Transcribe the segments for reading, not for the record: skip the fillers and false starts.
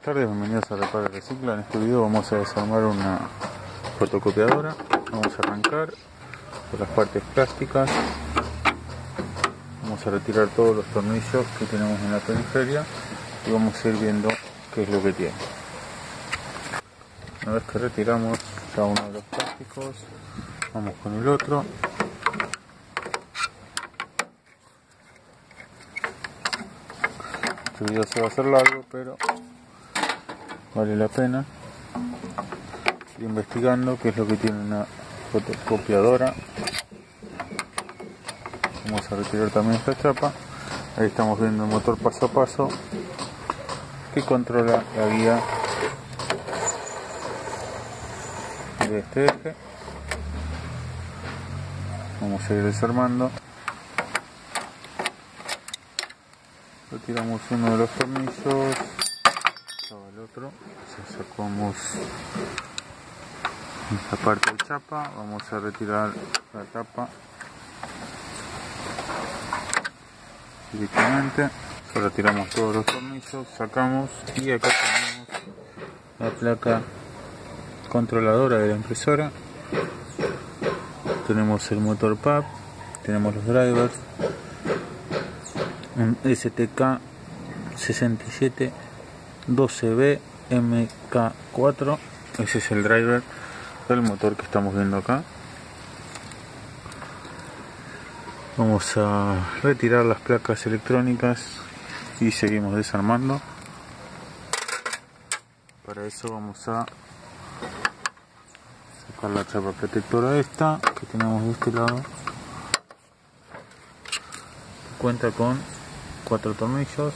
tardes, bienvenidos a Repara Recicla. En este video vamos a desarmar una fotocopiadora. Vamos a arrancar por las partes plásticas. Vamos a retirar todos los tornillos que tenemos en la periferia y vamos a ir viendo qué es lo que tiene. Una vez que retiramos cada uno de los plásticos, vamos con el otro. Este video se va a hacer largo, pero vale la pena ir investigando qué es lo que tiene una fotocopiadora. Vamos a retirar también esta chapa. Ahí estamos viendo el motor paso a paso que controla la guía de este eje. Vamos a ir desarmando. Retiramos uno de los tornillos, estaba el otro, sacamos esta parte de chapa, vamos a retirar la tapa directamente, retiramos todos los tornillos, sacamos y acá tenemos la placa controladora de la impresora, tenemos el motor PAP, tenemos los drivers, un STK 6712B MK4. Ese es el driver del motor que estamos viendo acá. Vamos a retirar las placas electrónicas y seguimos desarmando. Para eso vamos a sacar la chapa protectora esta que tenemos de este lado. Cuenta con 4 tornillos.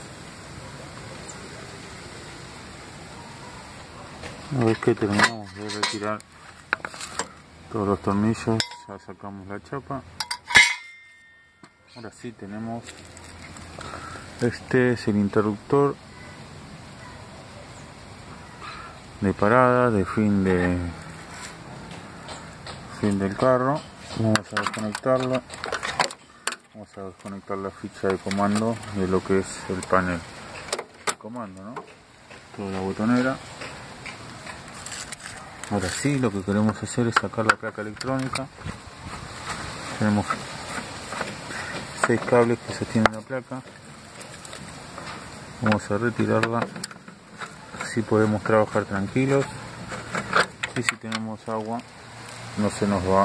Una vez que terminamos de retirar todos los tornillos, ya sacamos la chapa. Ahora sí tenemos, este es el interruptor de parada, de fin del carro. Vamos a desconectarlo. Vamos a desconectar la ficha de comando de lo que es el panel de comando, ¿no? Toda la botonera. Ahora sí, lo que queremos hacer es sacar la placa electrónica. Tenemos 6 cables que sostienen la placa. Vamos a retirarla. Así podemos trabajar tranquilos. Y si tenemos agua, no se nos va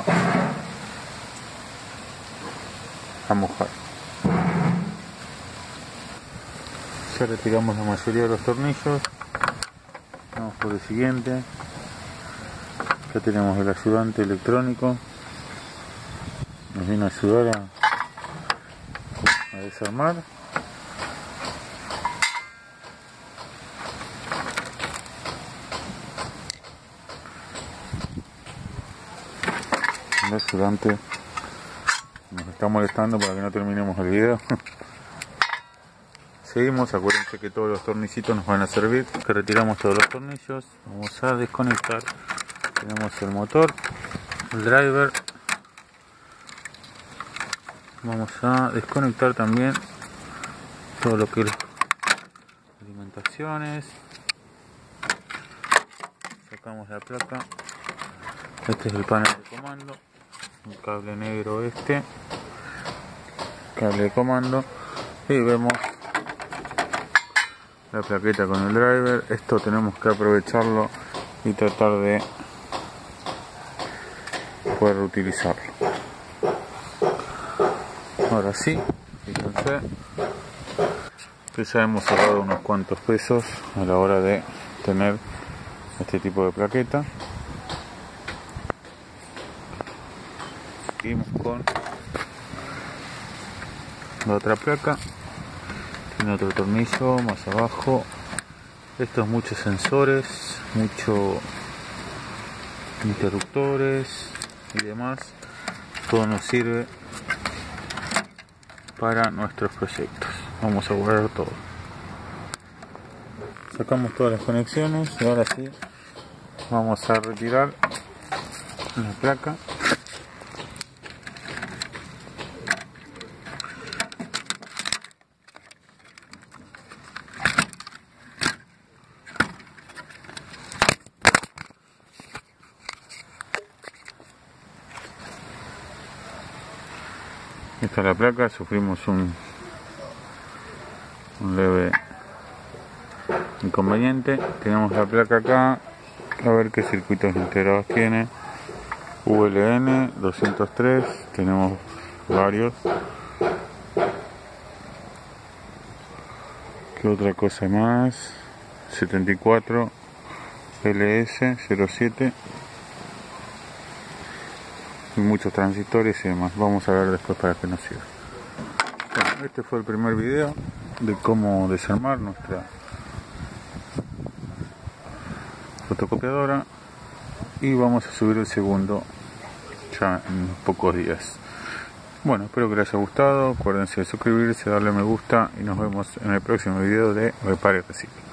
a mojar. Ya retiramos la mayoría de los tornillos. Vamos por el siguiente. Ya tenemos el ayudante electrónico. Nos viene a ayudar a desarmar. El ayudante nos está molestando para que no terminemos el video. Seguimos, acuérdense que todos los tornillitos nos van a servir. Que retiramos todos los tornillos, vamos a desconectar. Tenemos el motor, el driver. Vamos a desconectar también todo lo que es alimentaciones. Sacamos la placa. Este es el panel de comando. El cable negro este, cable de comando, y vemos la plaqueta con el driver. Esto tenemos que aprovecharlo y tratar de poder utilizarlo. Ahora sí, fíjense que ya hemos ahorrado unos cuantos pesos a la hora de tener este tipo de plaqueta. Seguimos con la otra placa. Tiene otro tornillo más abajo. Estos muchos sensores, muchos interruptores y demás. Todo nos sirve para nuestros proyectos. Vamos a guardar todo. Sacamos todas las conexiones y ahora sí vamos a retirar la placa. Esta es la placa, sufrimos un leve inconveniente. Tenemos la placa acá, a ver qué circuitos integrados tiene. VLN 203, tenemos varios. ¿Qué otra cosa más? 74 LS 07 y muchos transistores y demás. Vamos a ver después para qué nos sirve. Bueno, este fue el primer video de cómo desarmar nuestra fotocopiadora y vamos a subir el segundo ya en pocos días. Bueno, espero que les haya gustado. Acuérdense de suscribirse, darle me gusta y nos vemos en el próximo video de Repare y Recicle.